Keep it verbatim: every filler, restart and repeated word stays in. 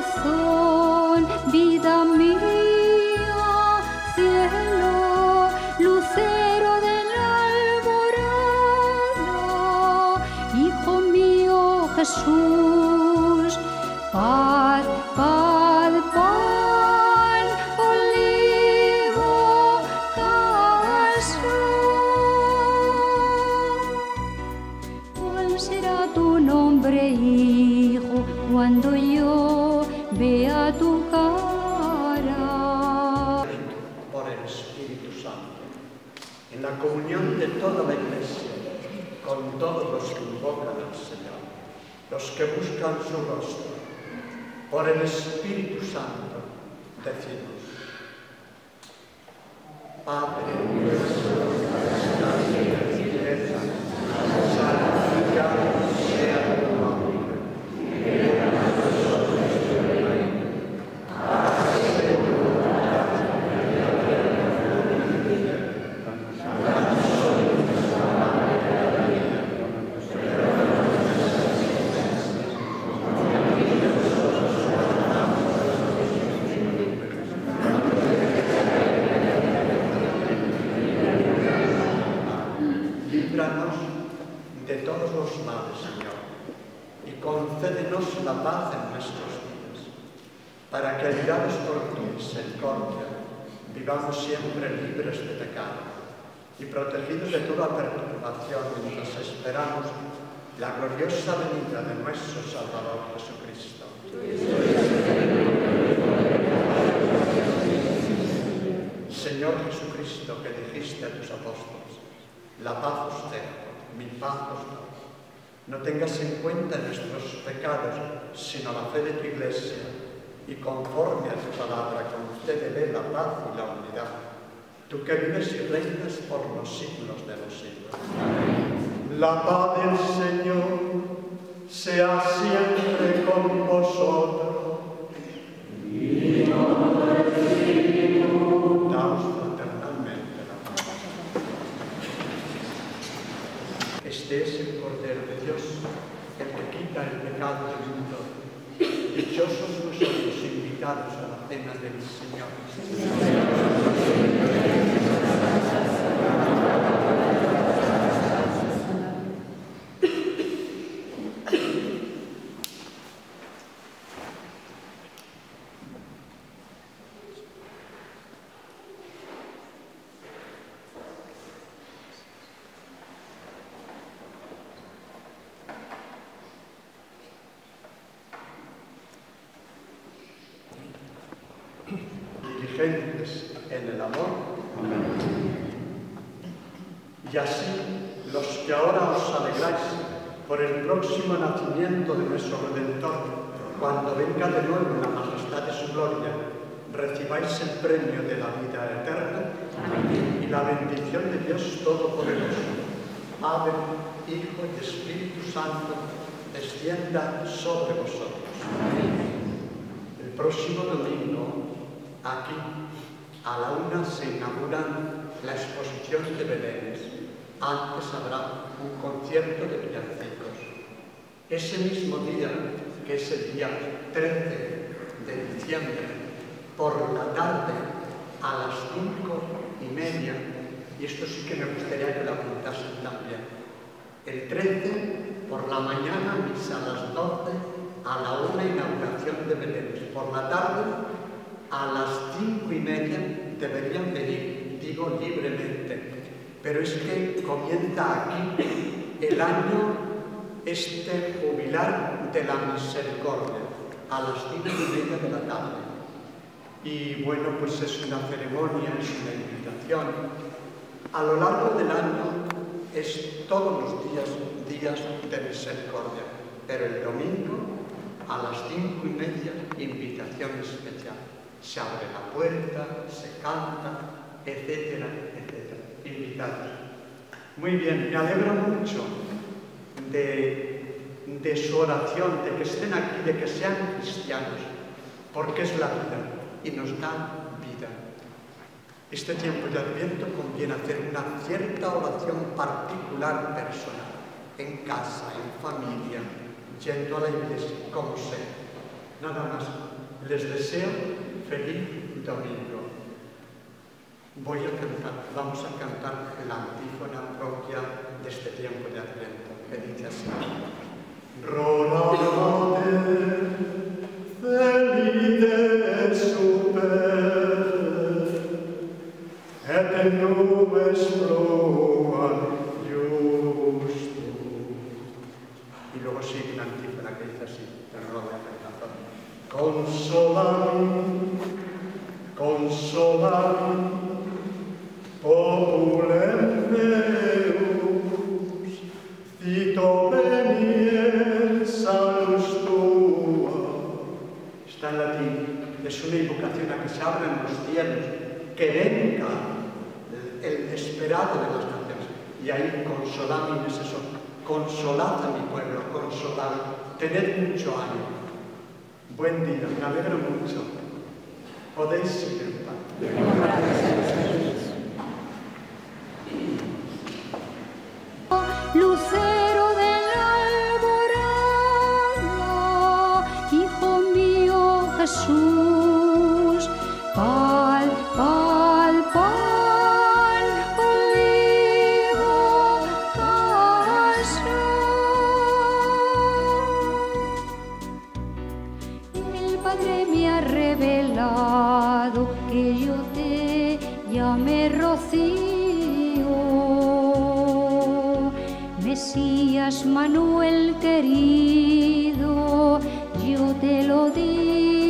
corazón, vida mía, cielo, lucero del alborada, Hijo mío Jesús, paz, paz, pan, olivo, calzón. ¿Cuál será tu nombre, Hijo, cuando yo vea tu cara? Por el Espíritu Santo, en la comunión de toda la Iglesia, con todos los que invocan al Señor, los que buscan su rostro, por el Espíritu Santo, decimos: Padre nuestro que estás en la tierra, santificado sea tu nombre. Venga a nosotros tu reino. Hágase tu voluntad en la tierra como en el cielo. Danos hoy nuestro pan de cada día. Perdona nuestras ofensas, como también nosotros perdonamos a los que nos ofenden. Líbranos de todos los males, Señor, y concédenos la paz en nuestros días, para que, ayudados por tu misericordia, vivamos siempre libres de pecado y protegidos de toda perturbación mientras esperamos la gloriosa venida de nuestro Salvador Jesucristo. Señor Jesucristo, que dijiste a tus apóstoles: la paz os dejo, mi paz os doy. No tengas en cuenta nuestros pecados, sino la fe de tu Iglesia, y conforme a tu palabra concédele la paz y la unidad. Tú que vives y reinas por los siglos de los siglos. Amén. La paz del Señor sea siempre con vosotros. Y con tu espíritu. Daos fraternalmente la paz. Este es el Cordero de Dios, el que quita el pecado del mundo. Dichosos nosotros invitados a la cena del Señor. Diligentes en el amor. Amén. Y así, los que ahora os alegráis por el próximo nacimiento de nuestro Redentor, cuando venga de nuevo en la majestad de su gloria, recibáis el premio de la vida eterna. Amén. Y la bendición de Dios Todopoderoso, Padre, Hijo y Espíritu Santo, descienda sobre vosotros. Amén. El próximo domingo, aquí, a la una, se inaugura la exposición de Belénes. Antes habrá un concierto de villancicos. Ese mismo día, que es el día trece de diciembre, por la tarde, a las cinco y media, y esto sí que me gustaría que lo apuntasen también, el trece, por la mañana, misa a las doce, a la una, inauguración de Belénes. Por la tarde, a las cinco y media deberían venir, digo libremente, pero es que comienza aquí el año este jubilar de la misericordia, a las cinco y media de la tarde. Y bueno, pues es una ceremonia, es una invitación. A lo largo del año es todos los días, días de misericordia, pero el domingo, a las cinco y media, invitación especial. Se abre la puerta, se canta, etcétera, etcétera. Invitados. Muy bien, me alegro mucho de, de su oración, de que estén aquí, de que sean cristianos, porque es la vida y nos da vida. Este tiempo de Adviento conviene hacer una cierta oración particular personal, en casa, en familia, yendo a la iglesia, como sea. Nada más. Les deseo feliz domingo. Voy a cantar, vamos a cantar la antífona propia de este tiempo de Adviento, que dice así. Rorate, felice super, et in nubes proan justo. Y luego sigue una antífona que dice así, pero no voy a cantar. Consolam, consolam, populem meus, cito venir salus tua. Está en latín, es una invocación a que se abran los cielos, que venga el, el esperado de las naciones. Y ahí consolam es eso, consolad a mi pueblo, consolad, tened mucho ánimo. Buen día, me alegro mucho. Podéis seguir en paz. Lucero de la alborada, Hijo mío Jesús, pal, pal, pal, olivo, casa. El Padre me ha revelado que yo te llame Rocío, Mesías Manuel querido, yo te lo digo.